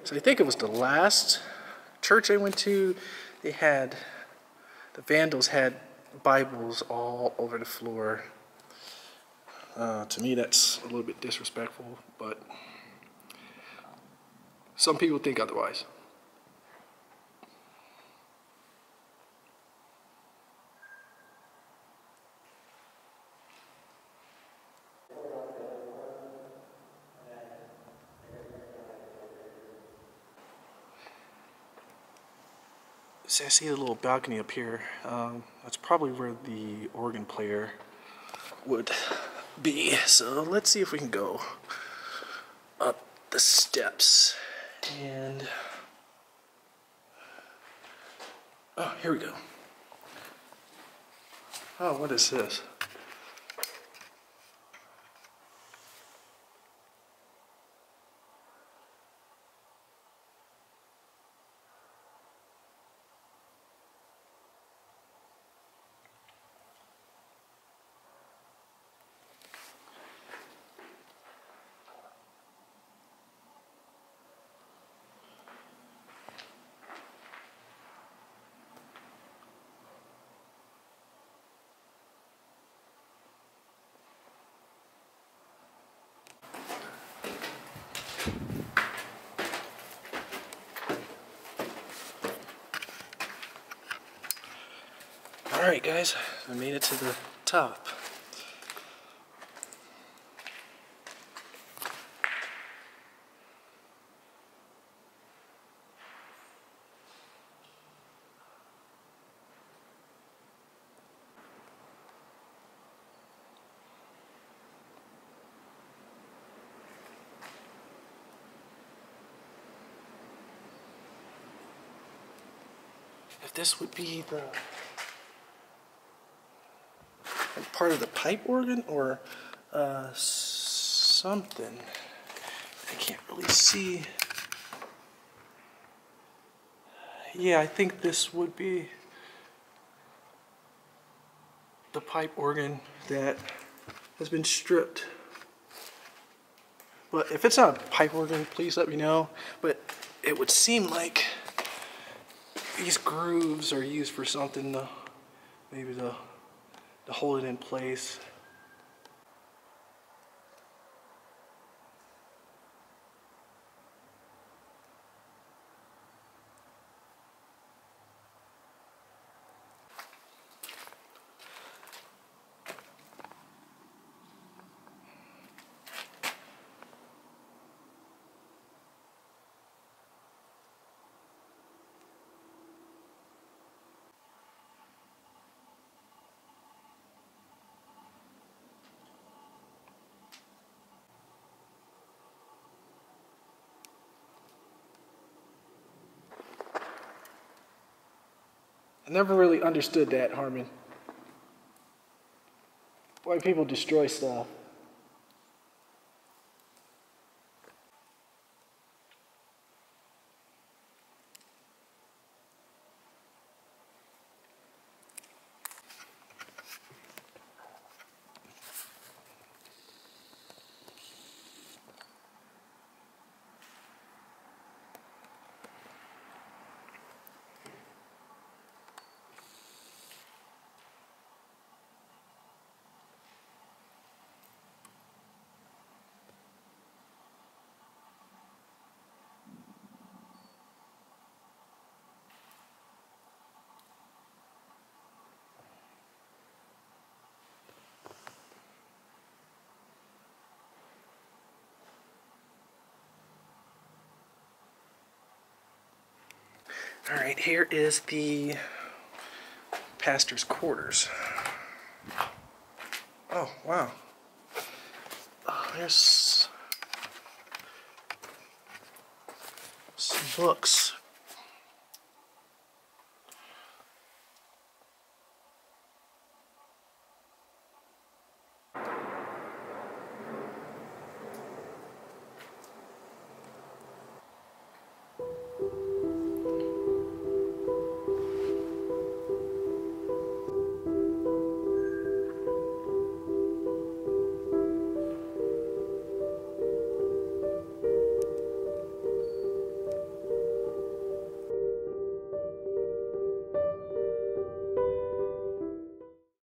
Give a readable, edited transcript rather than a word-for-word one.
So I think it was the last church I went to. They had, the vandals had Bibles all over the floor. To me, that's a little bit disrespectful, but some people think otherwise. See, I see a little balcony up here. That's probably where the organ player would be. So let's see if we can go up the steps. And oh, here we go. Oh, what is this? Alright guys, I made it to the top. If this would be the part of the pipe organ or something. I can't really see. Yeah, I think this would be the pipe organ that has been stripped. But if it's not a pipe organ, please let me know. But it would seem like these grooves are used for something, maybe to hold it in place. I never really understood that, Harmin. Why people destroy stuff. Alright, here is the pastor's quarters. Oh, wow. Oh, there's some books.